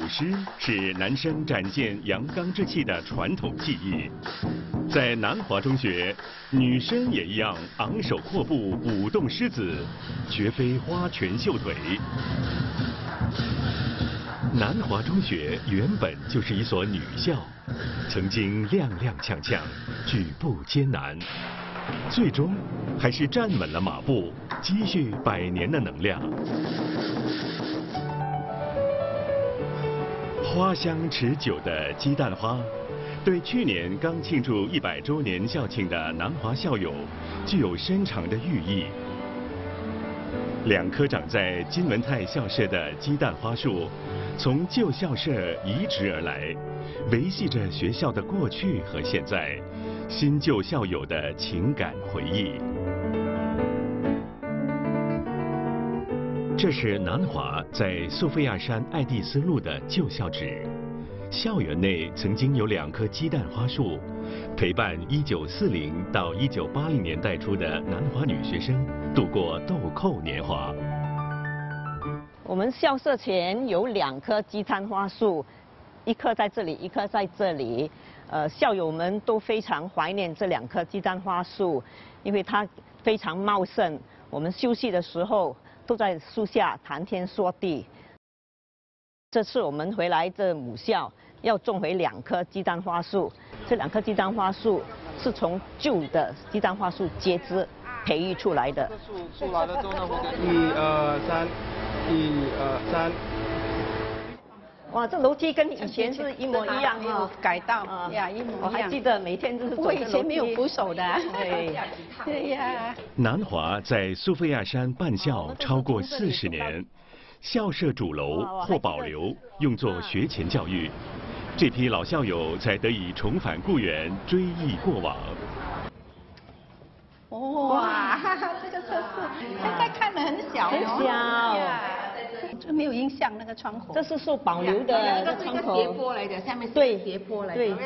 诗是男生展现阳刚之气的传统技艺，在南华中学，女生也一样昂首阔步，舞动狮子，绝非花拳绣腿。南华中学原本就是一所女校，曾经踉踉跄跄，举步艰难，最终还是站稳了马步，积蓄100年的能量。花香持久的鸡蛋花，对去年刚庆祝100周年校庆的南华校友具有深长的寓意。2棵长在金文泰校舍的鸡蛋花树，从旧校舍移植而来，维系着学校的过去和现在，新旧校友的情感回忆。这是南华在苏菲亚山爱蒂斯路的旧校址，校园内曾经有2棵鸡蛋花树，陪伴1940到1980年代初的南华女学生度过豆蔻年华。 我们校舍前有2棵鸡蛋花树，1棵在这里，1棵在这里。校友们都非常怀念这2棵鸡蛋花树，因为它非常茂盛。我们休息的时候都在树下谈天说地。这次我们回来这母校要种回2棵鸡蛋花树，这2棵鸡蛋花树是从旧的鸡蛋花树接枝培育出来的。 树来了之后呢，我1、2、3，1、2、3。 哇，这楼梯跟以前是一模一样哈， 改道呀，一模一样。 我还记得每天都是走这楼梯。 我以前没有扶手的。对呀。 南华在苏菲亚山办校超过40年，校舍主楼或保留，用作学前教育。这批老校友才得以重返故园，追忆过往。 哇，这个测试现在看得很小哦。 很小。 这没有印象那个窗口。 这是受保留的那个窗口。 斜坡来的，下面是对斜坡来的。 对。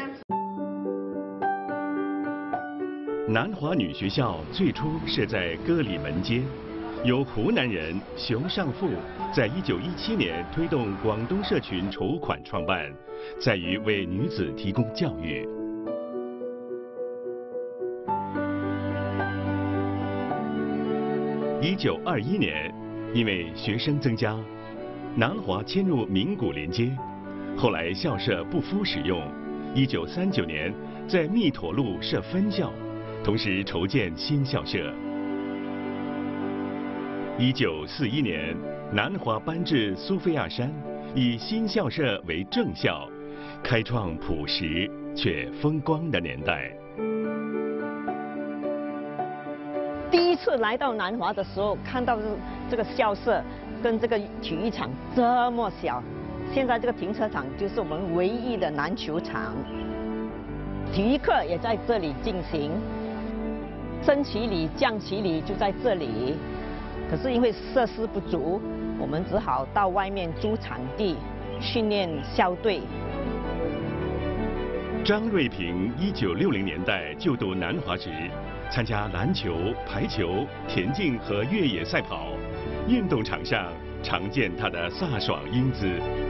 南华女学校最初设在歌里门街，由湖南人熊尚富在1917年推动广东社群筹款创办，在于为女子提供教育。1921年，因为学生增加，南华迁入名古连街，后来校舍不敷使用。1939年，在密妥路设分校，同时筹建新校舍。1941年，南华搬至苏菲亚山，以新校舍为正校，开创朴实却风光的年代。 第一次来到南华的时候，看到这个校舍跟这个体育场这么小，现在这个停车场就是我们唯一的篮球场，体育课也在这里进行，升旗礼、降旗礼就在这里。可是因为设施不足，我们只好到外面租场地训练校队。 张瑞平1960年代就读南华时，参加篮球、排球、田径和越野赛跑，运动场上常见他的飒爽英姿。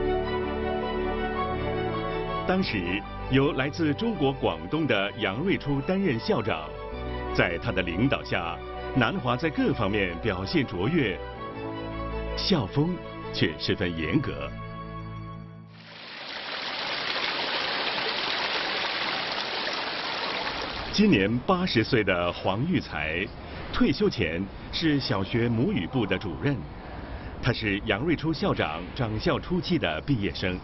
当时由来自中国广东的杨瑞初担任校长，在他的领导下，南华在各方面表现卓越，校风却十分严格。今年80岁的黄玉才，退休前是小学母语部的主任。他是杨瑞初校长掌校初期的毕业生。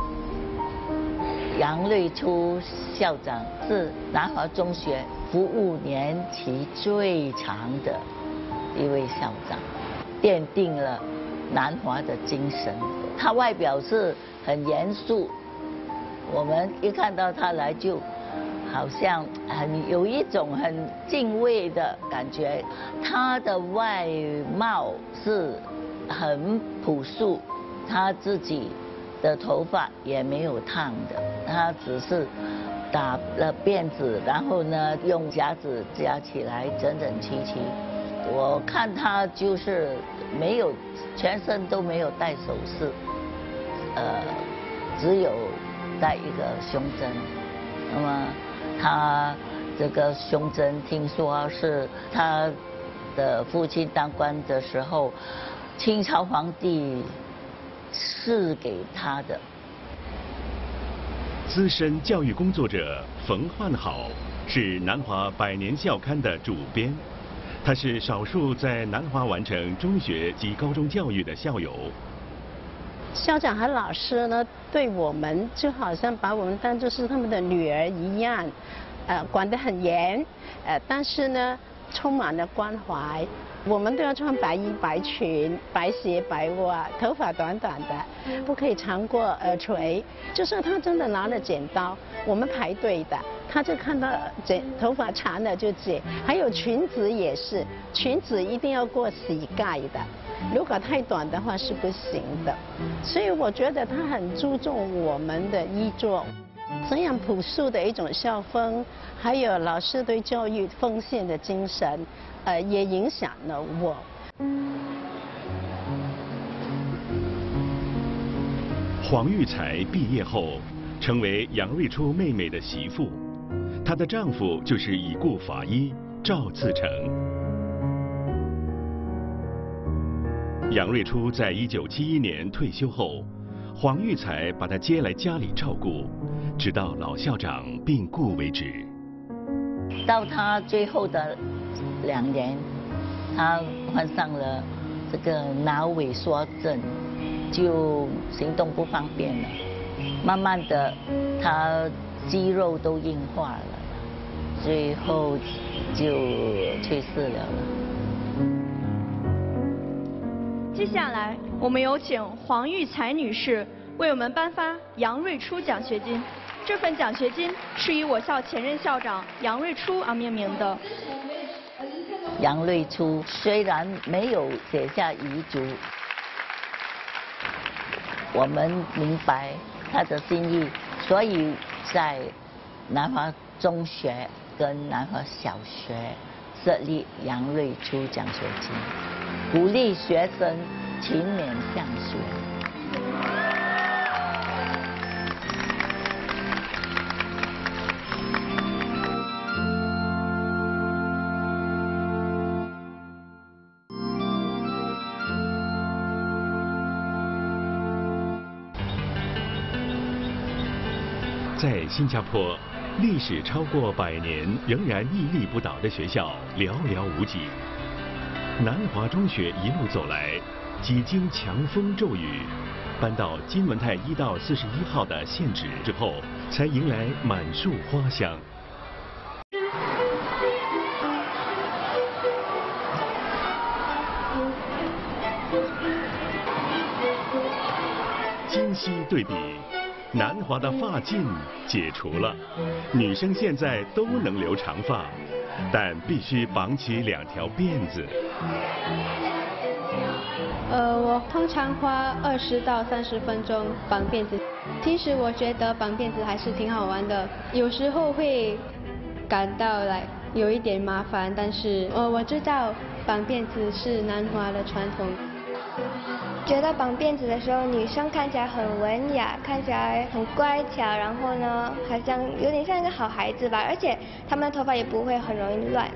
杨瑞初校长是南华中学服务年期最长的一位校长，奠定了南华的精神。他外表是很严肃，我们一看到他来就好像有一种很敬畏的感觉。他的外貌是很朴素，他自己的头发也没有烫的，他只是打了辫子，然后呢用夹子夹起来，整整齐齐。我看他就是没有，全身都没有戴首饰， 只有带一个胸针。那么他这个胸针听说是他的父亲当官的时候，清朝皇帝赐给他的。 资深教育工作者冯焕好是南华百年校刊的主编，他是少数在南华完成中学及高中教育的校友。 校长和老师呢，对我们就好像把我们当作是他们的女儿一样，管得很严，但是呢，充满了关怀。我们都要穿白衣白裙、白鞋白袜，头发短短的，不可以长过耳垂。就是他真的拿了剪刀，我们排队的，他就看到头发长了就剪。还有裙子也是，裙子一定要过膝盖的，如果太短的话是不行的。所以我觉得他很注重我们的衣着。这样朴素的一种校风，还有老师对教育奉献的精神，也影响了我。 黄玉才毕业后成为杨瑞初妹妹的媳妇，她的丈夫就是已故法医赵自成。杨瑞初在1971年退休后，黄玉才把她接来家里照顾，直到老校长病故为止。 到他最后的2年，他患上了这个脑萎缩症，就行动不方便了。慢慢的，他肌肉都硬化了，最后就去世了。 接下来，我们有请黄玉才女士为我们颁发杨瑞初奖学金。这份奖学金是以我校前任校长杨瑞初而命名的。 杨瑞初虽然没有写下遗嘱，我们明白他的心意，所以在南华中学跟南华小学设立杨瑞初奖学金，鼓励学生勤勉向学。 在新加坡，历史超过100年仍然屹立不倒的学校寥寥无几。南华中学一路走来，几经强风骤雨，搬到金文泰1到41号的现址之后，才迎来满树花香。今昔对比，南华的发禁解除了，女生现在都能留长发，但必须绑起2条辫子。 我通常花20到30分钟绑辫子。其实我觉得绑辫子还是挺好玩的，有时候会感到有一点麻烦，但是我知道绑辫子是南华的传统。 觉得绑辫子的时候，女生看起来很文雅，看起来很乖巧，然后呢，好像有点像一个好孩子吧，而且她们的头发也不会很容易乱。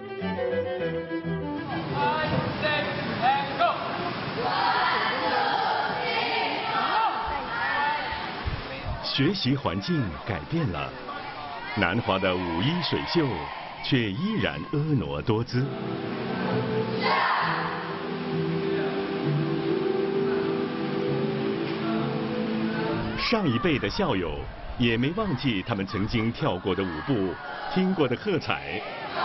学习环境改变了，南华的舞衣水袖却依然婀娜多姿。上一辈的校友也没忘记他们曾经跳过的舞步，听过的喝彩。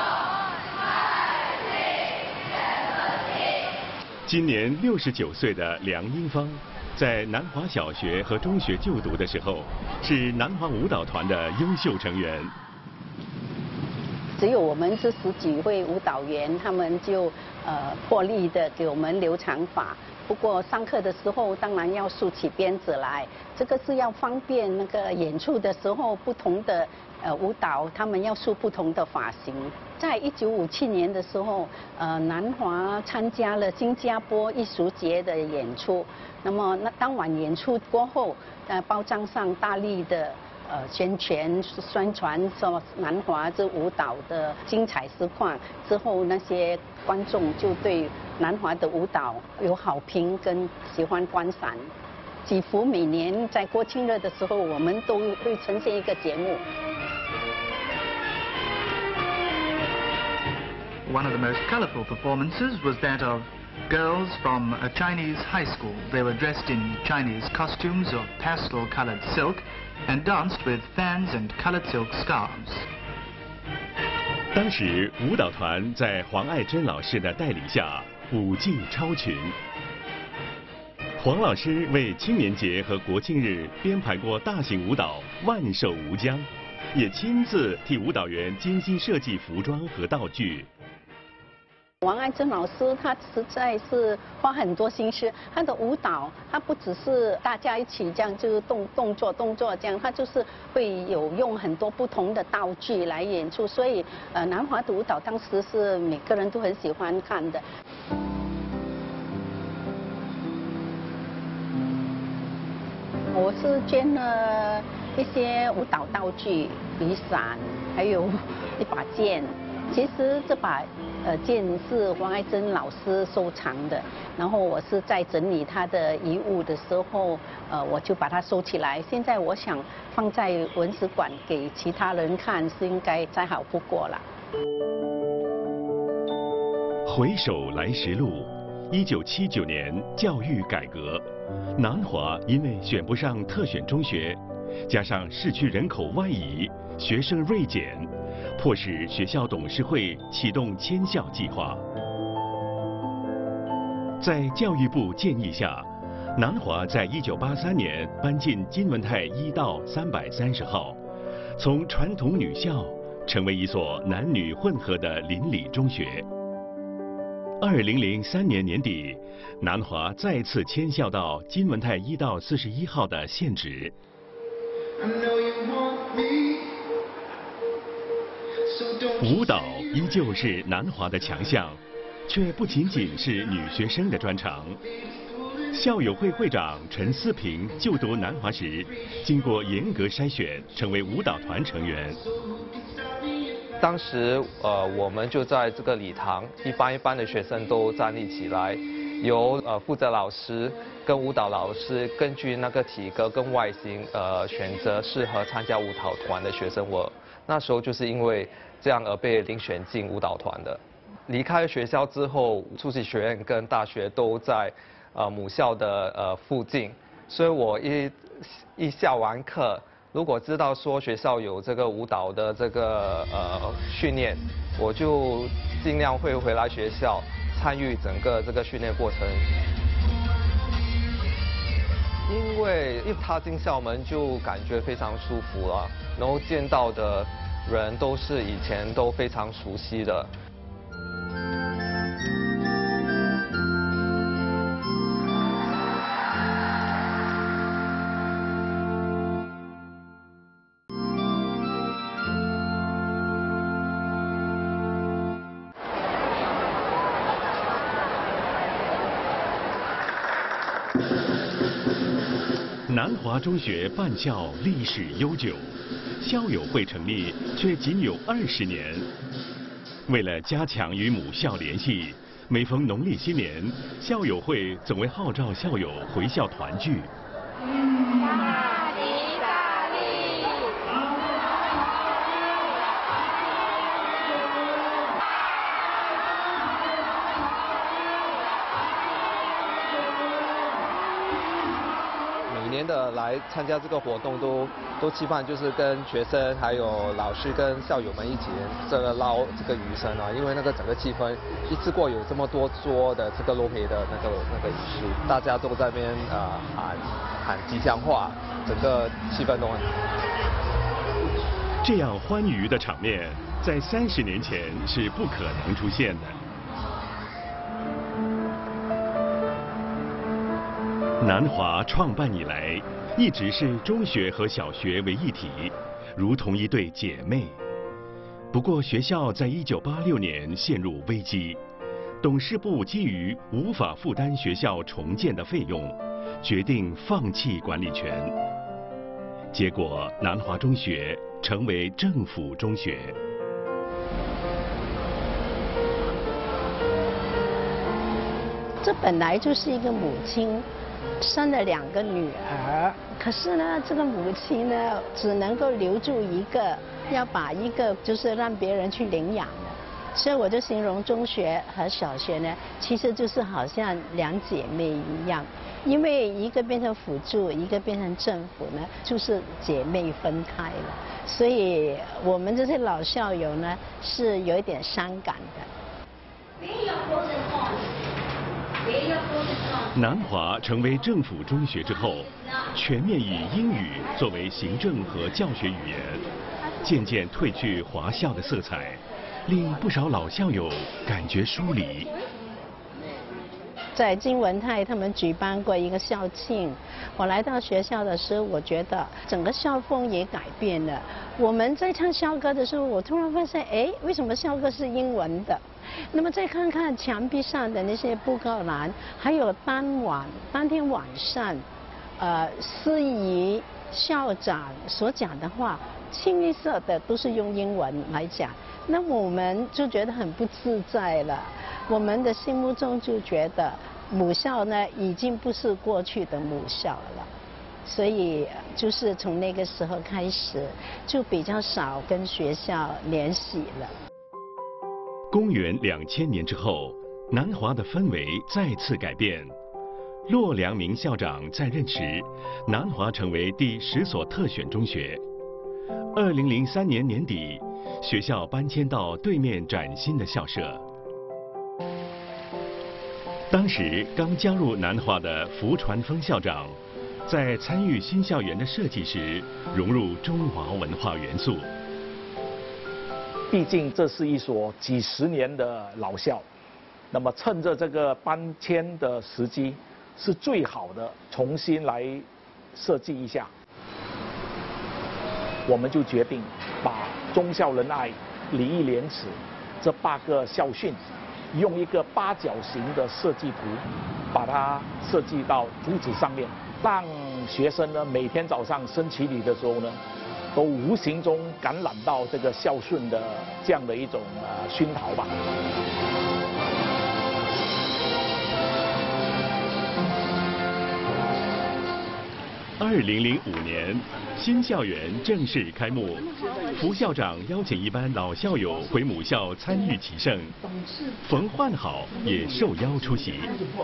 今年69岁的梁英芳，在南华小学和中学就读的时候，是南华舞蹈团的优秀成员。 只有我们这10几位舞蹈员，他们就破例的给我们留长发。不过上课的时候当然要竖起辫子来，这个是要方便那个演出的时候不同的舞蹈他们要梳不同的发型。在1957年的时候，南华参加了新加坡艺术节的演出。那么当晚演出过后，报章上大力的宣传说南华这舞蹈的精彩实况之后，那些观众就对南华的舞蹈有好评跟喜欢观赏。几乎每年在国庆日的时候，我们都会呈现一个节目。 One of the most colorful performances was that of girls from a Chinese high school. They were dressed in Chinese costumes of pastel-colored silk and danced with fans and colored silk scarves. 当时舞蹈团在黄爱珍老师的带领下舞技超群。黄老师为青年节和国庆日编排过大型舞蹈《万寿无疆》，也亲自替舞蹈员精心设计服装和道具。 王爱珍老师，她实在是花很多心思。她的舞蹈，她不只是大家一起这样，就是动作这样，她就是会有用很多不同的道具来演出。所以，南华的舞蹈当时是每个人都很喜欢看的。我是捐了一些舞蹈道具，雨伞，还有一把剑。其实这把剑是王爱珍老师收藏的，然后我是在整理他的遗物的时候，我就把它收起来。现在我想放在文史馆给其他人看，是应该再好不过了。 回首来时路，1979年教育改革，南华因为选不上特选中学，加上市区人口外移，学生锐减，迫使学校董事会启动迁校计划。在教育部建议下，南华在1983年搬进金文泰1道330号，从传统女校成为一所男女混合的邻里中学。2003年年底，南华再次迁校到金文泰1道41号的现址。舞蹈依旧是南华的强项，却不仅仅是女学生的专长。校友会会长陈思平就读南华时，经过严格筛选，成为舞蹈团成员。 当时我们就在这个礼堂，一班的学生都站立起来，由负责老师跟舞蹈老师根据那个体格跟外形选择适合参加舞蹈团的学生。我那时候就是因为这样而被遴选进舞蹈团的。离开学校之后，出席学院跟大学都在母校的附近，所以我一下完课，如果知道说学校有这个舞蹈的这个训练，我就尽量会回来学校参与整个这个训练过程。因为一踏进校门就感觉非常舒服了，然后见到的人都是以前都非常熟悉的。 南华中学办校历史悠久，校友会成立却仅有20年。为了加强与母校联系，每逢农历新年，校友会总会号召校友回校团聚。 每年的来参加这个活动都期盼就是跟学生还有老师跟校友们一起这个捞这个鱼生啊，因为那个整个气氛一次过有这么多桌的这个捞培的那个仪式，大家都在那边喊吉祥话，整个气氛都很好。 这样欢愉的场面， 在30年前是不可能出现的。南华创办以来，一直是中学和小学为一体，如同一对姐妹。不过，学校在1986年陷入危机，董事部基于无法负担学校重建的费用，决定放弃管理权。结果，南华中学成为政府中学。 这本来就是一个母亲生了2个女儿，可是呢，这个母亲呢只能够留住一个，要把一个就是让别人去领养的。所以我就形容中学和小学呢，其实就是好像2姐妹一样，因为一个变成辅助，一个变成政府呢，就是姐妹分开了。所以我们这些老校友呢，是有一点伤感的。 南华成为政府中学之后，全面以英语作为行政和教学语言，渐渐褪去华校的色彩，令不少老校友感觉疏离。 在金文泰他们举办过一个校庆，我来到学校的时候，我觉得整个校风也改变了。我们在唱校歌的时候，我突然发现，哎，为什么校歌是英文的？那么再看看墙壁上的那些布告栏，还有当天晚上，司仪校长所讲的话，清一色的都是用英文来讲，那我们就觉得很不自在了。我们的心目中就觉得母校呢已经不是过去的母校了，所以就是从那个时候开始，就比较少跟学校联系了。 公元2000年之后，南华的氛围再次改变。骆良明校长在任时，南华成为第10所特选中学。2003年年底，学校搬迁到对面崭新的校舍。当时刚加入南华的符传峰校长，在参与新校园的设计时，融入中华文化元素。 毕竟这是一所几十年的老校，那么趁着这个搬迁的时机，是最好的重新来设计一下。我们就决定把忠孝仁爱、礼义廉耻这8个校训，用一个8角形的设计图，把它设计到图纸上面，让学生呢每天早上升旗礼的时候呢，都无形中感染到这个孝顺的这样的一种熏陶吧。 2005年，新校园正式开幕，符校长邀请一班老校友回母校参与启圣，冯焕好也受邀出席。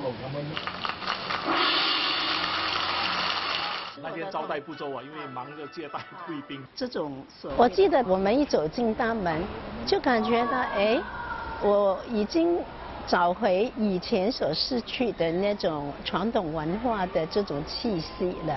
那天招待不周啊，因为忙着接待贵宾。 我记得我们一走进大门，就感觉到，哎，我已经找回以前所失去的那种传统文化的这种气息了。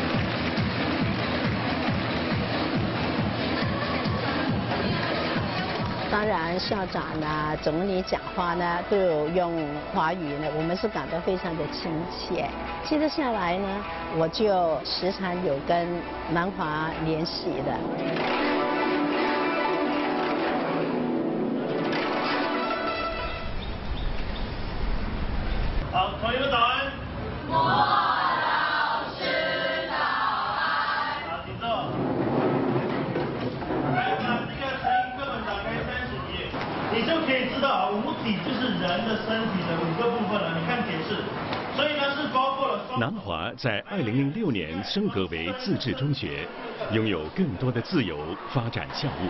当然，校长呢、总理讲话呢，都有用华语呢，我们是感到非常的亲切。接着下来呢，我就时常有跟南华联系的。 好，同学们早安。莫老师早安。好，请坐。来，把这个成语课本打开30页，你就可以知道五体就是人的身体的5个部分了。你看解释，所以呢是包括了。 南华在2006年升格为自治中学，拥有更多的自由发展校务。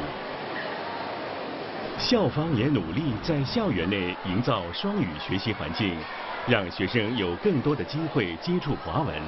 校方也努力在校园内营造双语学习环境，让学生有更多的机会接触华文。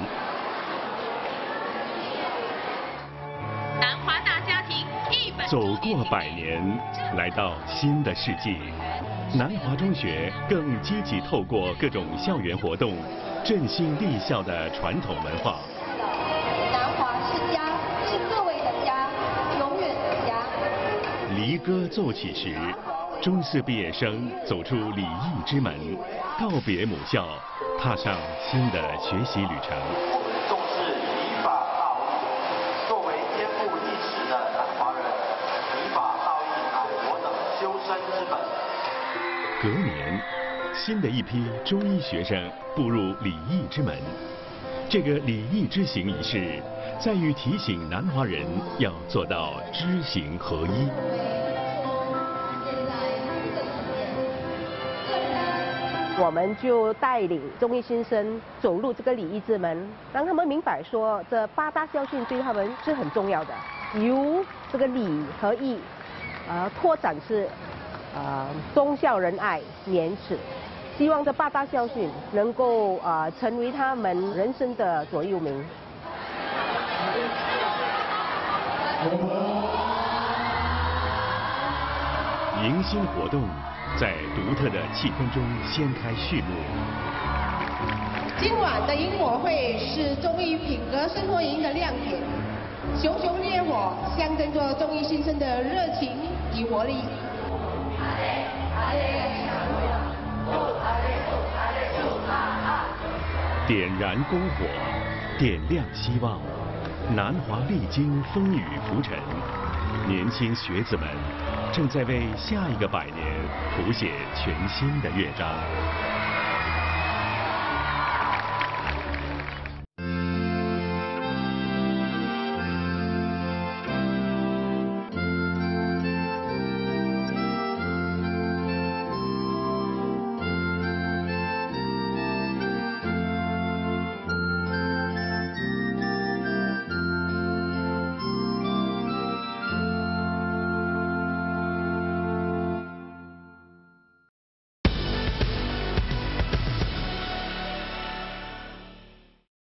南华大家庭走过100年，来到新的世纪，南华中学更积极透过各种校园活动，振兴立校的传统文化。 南华是家，是各位的家，永远的家。 离歌奏起时，中四毕业生走出礼义之门，告别母校，踏上新的学习旅程。 重视礼法道义，作为天赋异士的南华人，礼法道义乃我等修身之本。 隔年，新的一批中医学生步入礼义之门。这个礼义之行仪式，在于提醒南华人要做到知行合一。 我们就带领中医新生走入这个礼义之门，让他们明白说，这8大校训对他们是很重要的。由这个礼和义，拓展是忠孝仁爱廉耻。希望这8大校训能够成为他们人生的座右铭。 迎新活动在独特的气氛中掀开序幕。 今晚的萤火会是中医品格生活营的亮点，熊熊烈火象征着中医新生的热情与活力。 点燃篝火，点亮希望。南华历经风雨浮沉，年轻学子们正在为下一个100年谱写全新的乐章。